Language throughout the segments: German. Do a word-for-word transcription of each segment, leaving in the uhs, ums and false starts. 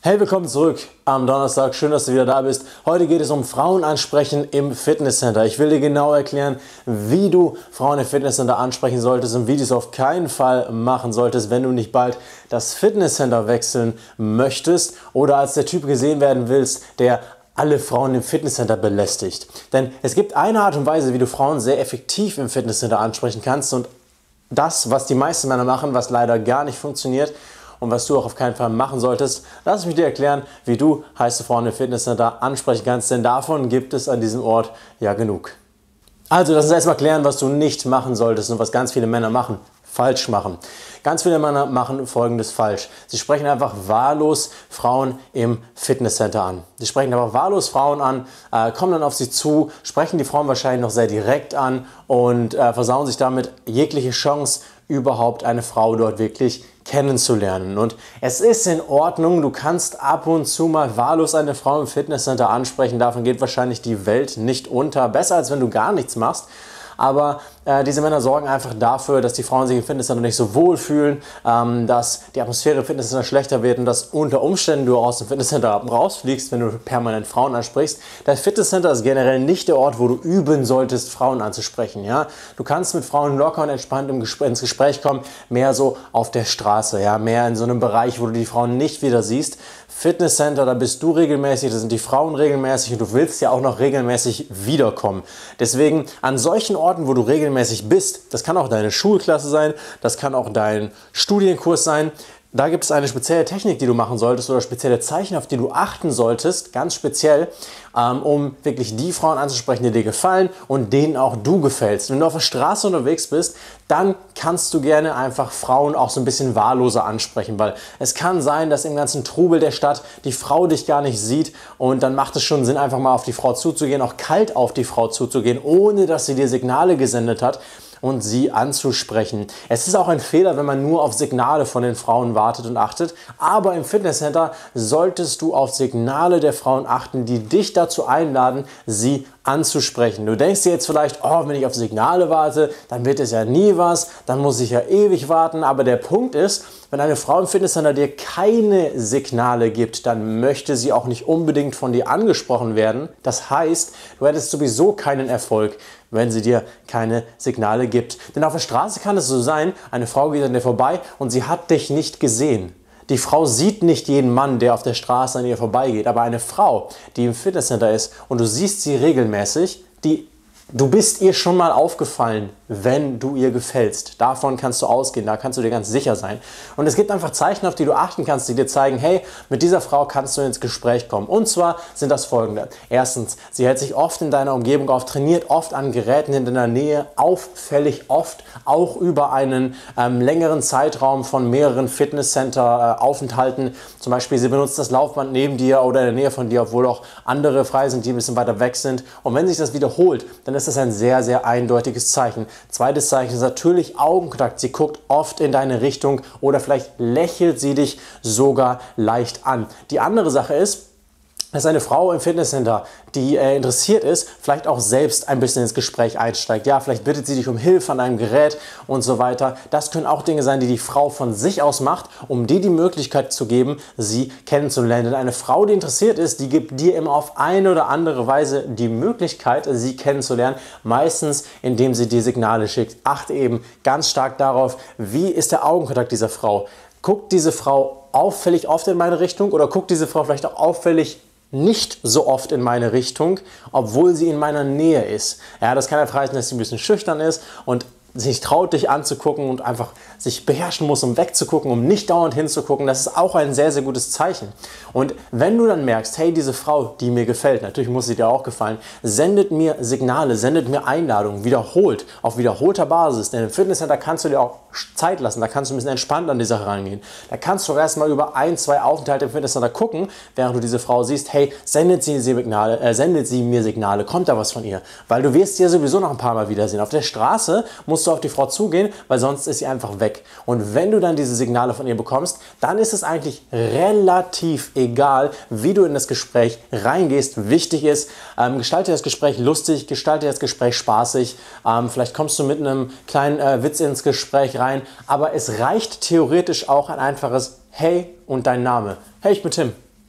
Hey, willkommen zurück am Donnerstag. Schön, dass du wieder da bist. Heute geht es um Frauen ansprechen im Fitnesscenter. Ich will dir genau erklären, wie du Frauen im Fitnesscenter ansprechen solltest und wie du es auf keinen Fall machen solltest, wenn du nicht bald das Fitnesscenter wechseln möchtest oder als der Typ gesehen werden willst, der alle Frauen im Fitnesscenter belästigt. Denn es gibt eine Art und Weise, wie du Frauen sehr effektiv im Fitnesscenter ansprechen kannst, und das, was die meisten Männer machen, was leider gar nicht funktioniert und was du auch auf keinen Fall machen solltest, lass mich dir erklären, wie du heiße Frauen im Fitnesscenter ansprechen kannst, denn davon gibt es an diesem Ort ja genug. Also lass uns erstmal klären, was du nicht machen solltest und was ganz viele Männer machen, falsch machen. Ganz viele Männer machen Folgendes falsch. Sie sprechen einfach wahllos Frauen im Fitnesscenter an. Sie sprechen einfach wahllos Frauen an, äh, kommen dann auf sie zu, sprechen die Frauen wahrscheinlich noch sehr direkt an und äh, versauen sich damit jegliche Chance, überhaupt eine Frau dort wirklich kennenzulernen. Und es ist in Ordnung, du kannst ab und zu mal wahllos eine Frau im Fitnesscenter ansprechen. Davon geht wahrscheinlich die Welt nicht unter. Besser, als wenn du gar nichts machst. Aber äh, diese Männer sorgen einfach dafür, dass die Frauen sich im Fitnesscenter nicht so wohl fühlen, ähm, dass die Atmosphäre im Fitnesscenter schlechter wird und dass unter Umständen du aus dem Fitnesscenter rausfliegst, wenn du permanent Frauen ansprichst. Das Fitnesscenter ist generell nicht der Ort, wo du üben solltest, Frauen anzusprechen. Ja? Du kannst mit Frauen locker und entspannt im Gespräch, ins Gespräch kommen, mehr so auf der Straße, ja? Mehr in so einem Bereich, wo du die Frauen nicht wieder siehst. Fitnesscenter, da bist du regelmäßig, da sind die Frauen regelmäßig und du willst ja auch noch regelmäßig wiederkommen. Deswegen an solchen Orten, wo du regelmäßig bist, das kann auch deine Schulklasse sein, das kann auch dein Studienkurs sein, da gibt es eine spezielle Technik, die du machen solltest oder spezielle Zeichen, auf die du achten solltest, ganz speziell, ähm, um wirklich die Frauen anzusprechen, die dir gefallen und denen auch du gefällst. Wenn du auf der Straße unterwegs bist, dann kannst du gerne einfach Frauen auch so ein bisschen wahlloser ansprechen, weil es kann sein, dass im ganzen Trubel der Stadt die Frau dich gar nicht sieht und dann macht es schon Sinn, einfach mal auf die Frau zuzugehen, auch kalt auf die Frau zuzugehen, ohne dass sie dir Signale gesendet hat, und sie anzusprechen. Es ist auch ein Fehler, wenn man nur auf Signale von den Frauen wartet und achtet, aber im Fitnesscenter solltest du auf Signale der Frauen achten, die dich dazu einladen, sie anzusprechen. Du denkst dir jetzt vielleicht, oh, wenn ich auf Signale warte, dann wird es ja nie was, dann muss ich ja ewig warten, aber der Punkt ist, wenn eine Frau im Fitnesscenter dir keine Signale gibt, dann möchte sie auch nicht unbedingt von dir angesprochen werden. Das heißt, du hättest sowieso keinen Erfolg, wenn sie dir keine Signale gibt. Denn auf der Straße kann es so sein, eine Frau geht an dir vorbei und sie hat dich nicht gesehen. Die Frau sieht nicht jeden Mann, der auf der Straße an ihr vorbeigeht, aber eine Frau, die im Fitnesscenter ist und du siehst sie regelmäßig, die Du bist ihr schon mal aufgefallen, wenn du ihr gefällst. Davon kannst du ausgehen, da kannst du dir ganz sicher sein. Und es gibt einfach Zeichen, auf die du achten kannst, die dir zeigen, hey, mit dieser Frau kannst du ins Gespräch kommen. Und zwar sind das folgende. Erstens, sie hält sich oft in deiner Umgebung auf, trainiert oft an Geräten in deiner Nähe, auffällig oft, auch über einen ähm, längeren Zeitraum von mehreren Fitnesscenter-Aufenthalten. Äh, Zum Beispiel, sie benutzt das Laufband neben dir oder in der Nähe von dir, obwohl auch andere frei sind, die ein bisschen weiter weg sind. Und wenn sich das wiederholt, dann ist das ein sehr, sehr eindeutiges Zeichen. Zweites Zeichen ist natürlich Augenkontakt. Sie guckt oft in deine Richtung oder vielleicht lächelt sie dich sogar leicht an. Die andere Sache ist, dass eine Frau im Fitnesscenter, die äh, interessiert ist, vielleicht auch selbst ein bisschen ins Gespräch einsteigt. Ja, vielleicht bittet sie dich um Hilfe an einem Gerät und so weiter. Das können auch Dinge sein, die die Frau von sich aus macht, um dir die Möglichkeit zu geben, sie kennenzulernen. Denn eine Frau, die interessiert ist, die gibt dir immer auf eine oder andere Weise die Möglichkeit, sie kennenzulernen. Meistens, indem sie dir Signale schickt. Achte eben ganz stark darauf, wie ist der Augenkontakt dieser Frau. Guckt diese Frau auffällig oft in meine Richtung oder guckt diese Frau vielleicht auch auffällig nicht so oft in meine Richtung, obwohl sie in meiner Nähe ist. Ja, das kann einfach heißen, dass sie ein bisschen schüchtern ist und sich traut, dich anzugucken und einfach sich beherrschen muss, um wegzugucken, um nicht dauernd hinzugucken. Das ist auch ein sehr, sehr gutes Zeichen. Und wenn du dann merkst, hey, diese Frau, die mir gefällt, natürlich muss sie dir auch gefallen, sendet mir Signale, sendet mir Einladungen, wiederholt, auf wiederholter Basis. Denn im Fitnesscenter kannst du dir auch Zeit lassen, da kannst du ein bisschen entspannt an die Sache rangehen. Da kannst du erstmal über ein, zwei Aufenthalte im Fitnesscenter gucken, während du diese Frau siehst, hey, sendet sie, Signale, äh, sendet sie mir Signale, kommt da was von ihr? Weil du wirst sie ja sowieso noch ein paar Mal wiedersehen. Auf der Straße musst du auf die Frau zugehen, weil sonst ist sie einfach weg. Und wenn du dann diese Signale von ihr bekommst, dann ist es eigentlich relativ egal, wie du in das Gespräch reingehst. Wichtig ist, ähm, gestalte das Gespräch lustig, gestalte das Gespräch spaßig. Ähm, vielleicht kommst du mit einem kleinen äh, Witz ins Gespräch rein, aber es reicht theoretisch auch ein einfaches Hey und dein Name. Hey, ich bin Tim.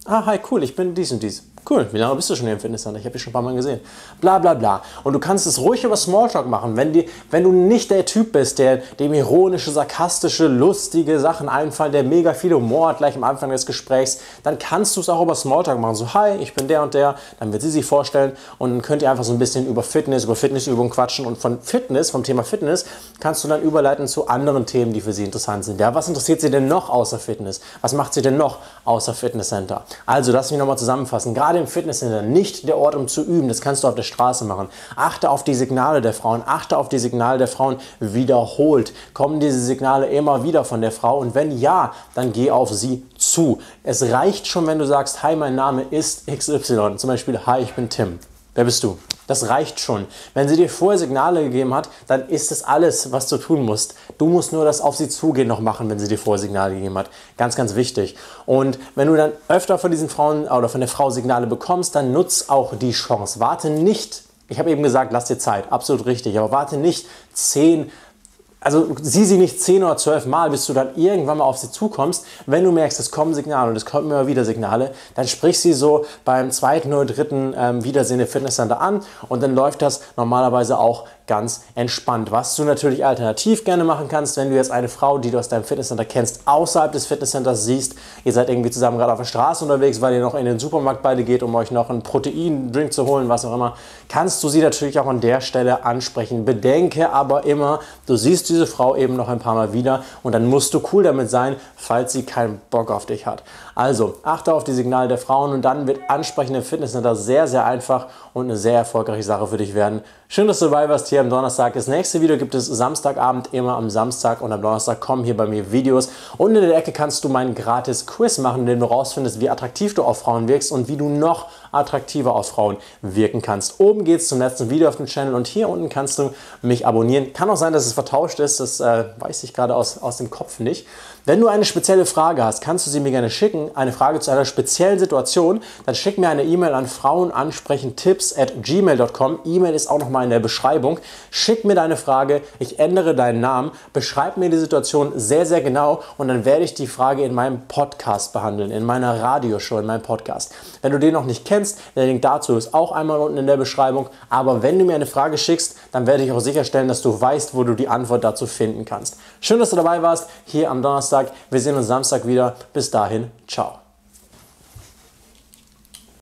Ah, hi, cool, ich bin dies und dies. Cool, wie lange bist du schon hier im Fitnesscenter? Ich habe dich schon ein paar Mal gesehen. Bla bla bla. Und du kannst es ruhig über Smalltalk machen. Wenn, die, wenn du nicht der Typ bist, der dem ironische, sarkastische, lustige Sachen einfallen, der mega viel Humor hat gleich am Anfang des Gesprächs, dann kannst du es auch über Smalltalk machen. So, hi, ich bin der und der. Dann wird sie sich vorstellen und dann könnt ihr einfach so ein bisschen über Fitness, über Fitnessübungen quatschen. Und von Fitness, vom Thema Fitness, kannst du dann überleiten zu anderen Themen, die für sie interessant sind. Ja, was interessiert sie denn noch außer Fitness? Was macht sie denn noch außer Fitnesscenter? Also, lass mich nochmal zusammenfassen. Gerade im Fitnesscenter nicht der Ort, um zu üben. Das kannst du auf der Straße machen. Achte auf die Signale der Frauen. Achte auf die Signale der Frauen wiederholt. Kommen diese Signale immer wieder von der Frau? Und wenn ja, dann geh auf sie zu. Es reicht schon, wenn du sagst, hi, mein Name ist X Y. Zum Beispiel, hi, ich bin Tim. Wer bist du? Das reicht schon. Wenn sie dir vorher Signale gegeben hat, dann ist das alles, was du tun musst. Du musst nur das auf sie zugehen noch machen, wenn sie dir vorher Signale gegeben hat. Ganz, ganz wichtig. Und wenn du dann öfter von diesen Frauen oder von der Frau Signale bekommst, dann nutz auch die Chance. Warte nicht, ich habe eben gesagt, lass dir Zeit, absolut richtig, aber warte nicht zehn, also sieh sie nicht zehn oder zwölf Mal, bis du dann irgendwann mal auf sie zukommst. Wenn du merkst, es kommen Signale und es kommen immer wieder Signale, dann sprich sie so beim zweiten oder dritten ähm, Wiedersehen im Fitnesscenter an und dann läuft das normalerweise auch ganz entspannt. Was du natürlich alternativ gerne machen kannst, wenn du jetzt eine Frau, die du aus deinem Fitnesscenter kennst, außerhalb des Fitnesscenters siehst, ihr seid irgendwie zusammen gerade auf der Straße unterwegs, weil ihr noch in den Supermarkt beide geht, um euch noch einen Proteindrink zu holen, was auch immer, kannst du sie natürlich auch an der Stelle ansprechen. Bedenke aber immer, du siehst diese Frau eben noch ein paar Mal wieder und dann musst du cool damit sein, falls sie keinen Bock auf dich hat. Also achte auf die Signale der Frauen und dann wird Ansprechen im Fitnesscenter sehr, sehr einfach und eine sehr erfolgreiche Sache für dich werden. Schön, dass du dabei warst hier am Donnerstag. Das nächste Video gibt es Samstagabend, immer am Samstag, und am Donnerstag kommen hier bei mir Videos. Und in der Ecke kannst du meinen gratis Quiz machen, in dem du rausfindest, wie attraktiv du auf Frauen wirkst und wie du noch attraktiver auf Frauen wirken kannst. Oben geht es zum letzten Video auf dem Channel und hier unten kannst du mich abonnieren. Kann auch sein, dass es vertauscht ist, das äh, weiß ich gerade aus, aus dem Kopf nicht. Wenn du eine spezielle Frage hast, kannst du sie mir gerne schicken, eine Frage zu einer speziellen Situation, dann schick mir eine E-Mail an frauenansprechentipps at gmail dot com. E-Mail ist auch nochmal in der Beschreibung. Schick mir deine Frage, ich ändere deinen Namen, beschreib mir die Situation sehr, sehr genau und dann werde ich die Frage in meinem Podcast behandeln, in meiner Radioshow, in meinem Podcast. Wenn du den noch nicht kennst, der Link dazu ist auch einmal unten in der Beschreibung, aber wenn du mir eine Frage schickst, dann werde ich auch sicherstellen, dass du weißt, wo du die Antwort dazu finden kannst. Schön, dass du dabei warst, hier am Donnerstag. Wir sehen uns Samstag wieder. Bis dahin, ciao.